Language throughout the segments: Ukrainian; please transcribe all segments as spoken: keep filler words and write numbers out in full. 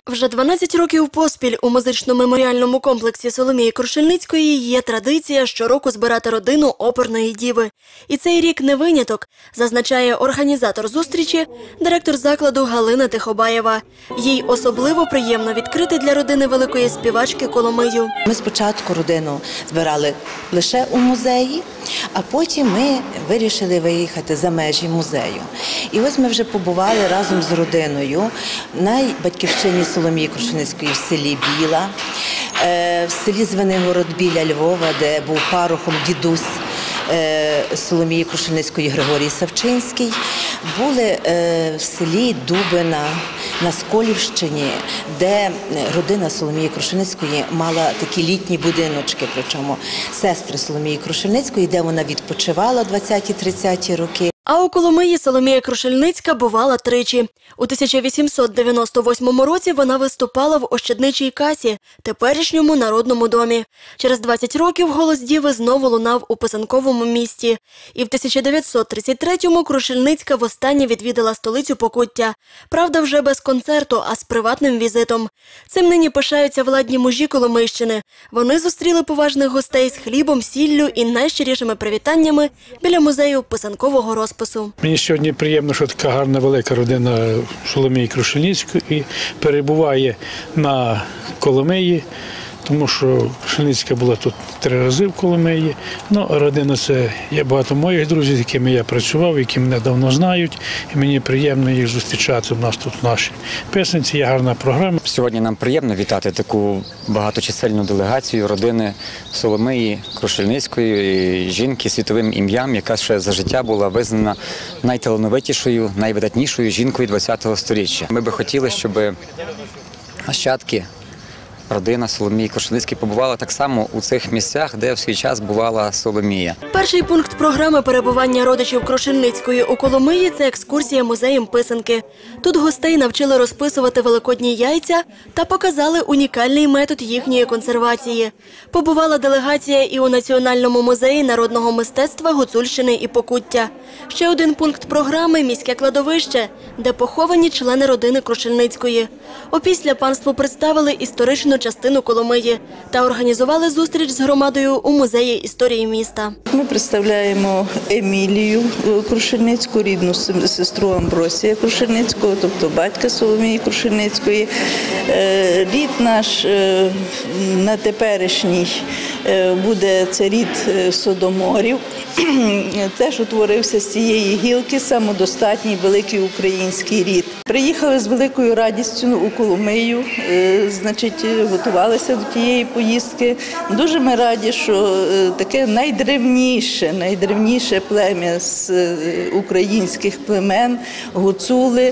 Вже дванадцять років поспіль у музично-меморіальному комплексі Соломії Крушельницької є традиція щороку збирати родину оперної діви. І цей рік не виняток, зазначає організатор зустрічі, директор закладу Галина Тихобаєва. Їй особливо приємно відкрити для родини великої співачки Коломию. Ми спочатку родину збирали лише у музеї, а потім ми вирішили виїхати за межі музею. І ось ми вже побували разом з родиною на батьківщині Соломії Крушельницької в селі Біла, в селі Звенигород біля Львова, де був парохом дідусь Соломії Крушельницької Григорій Савчинський. Були в селі Дубина на Сколівщині, де родина Соломії Крушельницької мала такі літні будиночки, причому сестри Соломії Крушельницької, де вона відпочивала двадцяті-тридцяті роки. А у Коломиї Соломія Крушельницька бувала тричі. У тисяча вісімсот дев'яносто восьмому році вона виступала в Ощадничій касі, теперішньому Народному домі. Через двадцять років голос діви знову лунав у писанковому місті. І в тисяча дев'ятсот тридцять третьому Крушельницька востаннє відвідала столицю Покуття. Правда, вже без концерту, а з приватним візитом. Цим нині пишаються владні мужі Коломийщини. Вони зустріли поважних гостей з хлібом, сіллю і найщирішими привітаннями біля музею писанкового розпису. Мені сьогодні приємно, що така гарна велика родина Соломії Крушельницької перебуває на Коломиї, тому що Крушельницька була тут три рази в Коломиї. Ну, родина – це є багато моїх друзів, з якими я працював, які мене давно знають, і мені приємно їх зустрічати у нас тут в нашій писанці, є гарна програма. Сьогодні нам приємно вітати таку багаточисельну делегацію родини Соломії Крушельницької, жінки з світовим ім'ям, яка ще за життя була визнана найталановитішою, найвидатнішою жінкою ХХ століття. Ми би хотіли, щоб нащадки, родина Соломії Крушельницької побувала так само у цих місцях, де в свій час бувала Соломія. Перший пункт програми перебування родичів Крушельницької у Коломиї – це екскурсія музеєм писанки. Тут гостей навчили розписувати великодні яйця та показали унікальний метод їхньої консервації. Побувала делегація і у Національному музеї народного мистецтва Гуцульщини і Покуття. Ще один пункт програми – міське кладовище, де поховані члени родини Крушельницької. Опісля панству представили історичну частину Коломиї та організували зустріч з громадою у музеї історії міста. Ми представляємо Емілію Крушельницьку, рідну сестру Амбросія Крушельницького, тобто батька Соломії Крушельницької. Рід наш на теперішній буде це рід Содоморів. Теж утворився з цієї гілки самодостатній великий український рід. Приїхали з великою радістю у Коломию, значить, готувалися до тієї поїздки. Дуже ми раді, що таке найдревніше, найдревніше плем'я з українських племен, гуцули,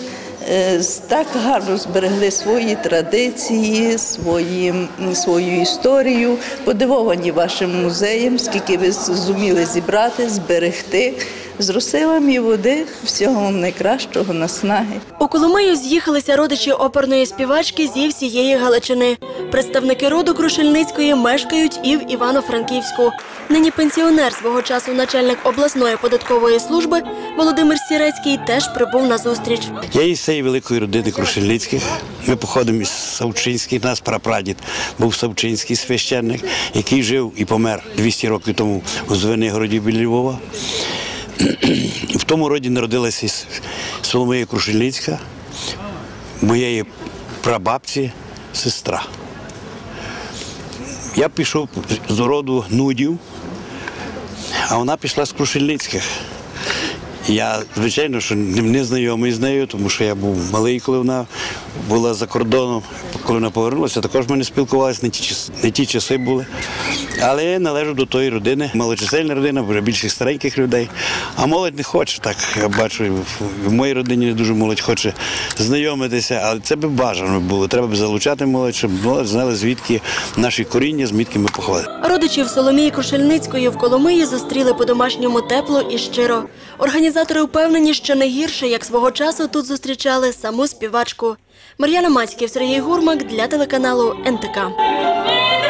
так гарно зберегли свої традиції, свої, свою історію. Подивовані вашим музеєм, скільки ви зуміли зібрати, зберегти. З русилами і води, всього вам найкращого, наснаги. У Коломию з'їхалися родичі оперної співачки зі всієї Галичини. Представники роду Крушельницької мешкають і в Івано-Франківську. Нині пенсіонер, свого часу начальник обласної податкової служби Володимир Сірецький теж прибув на зустріч. Я із цієї великої родини Крушельницьких. Ми походимо із Савчинських, наш прапрадід був Савчинський священник, який жив і помер двісті років тому у Звенигороді біля Львова. В тому роді народилася Соломія Крушельницька, моєї прабабці сестра. Я пішов з роду Нудів, а вона пішла з Крушельницьких. Я, звичайно, що не знайомий з нею, тому що я був малий, коли вона була за кордоном. Коли вона повернулася, також ми не спілкувалися, не ті часи, не ті часи були. Але я належу до тої родини, малочисельна родина, вже більше стареньких людей. А молодь не хоче, так я бачу, в моїй родині не дуже молодь хоче знайомитися, але це б бажано було. Треба б залучати молодь, щоб молодь знали, звідки наші коріння, звідки ми походимо. Родичів Соломії Крушельницької в Коломиї зустріли по-домашньому тепло і щиро. Організатори впевнені, що не гірше, як свого часу тут зустрічали саму співачку. Мар'яна Мацьків, Сергій Гурмак для телеканалу ен те ка.